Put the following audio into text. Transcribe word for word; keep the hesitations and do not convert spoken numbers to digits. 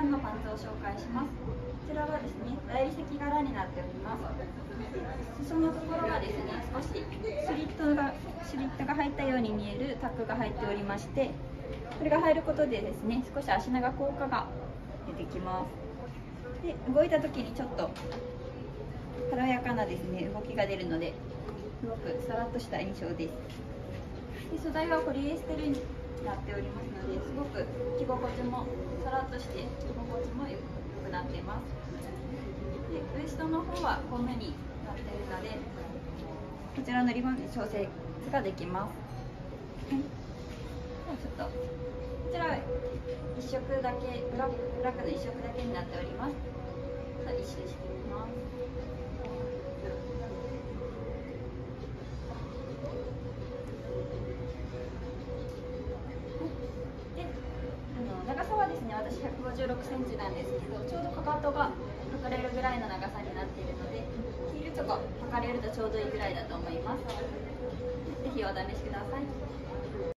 のパンツを紹介します。こちらはですね、大理石柄になっております。裾のところはですね、少しスリットがスリットが入ったように見えるタックが入っておりまして、これが入ることでですね、少し足長効果が出てきます。で、動いた時にちょっと軽やかなですね、動きが出るので、すごくさらっとした印象です。で、素材はポリエステルになっておりますので、すごく着心地もさらっとして着心地も良くなっています。で、ウエストの方はゴムになっているので、こちらのリボンで調整ができます。はい、ちょっとこちらは一色だけブラックブラックの一色だけになっております。一周してみます。長さはですね、私ひゃくごじゅうろくセンチなんですけど、ちょうどかかとが測れるぐらいの長さになっているので、ヒールとか測れるとちょうどいいぐらいだと思います。ぜひお試しください。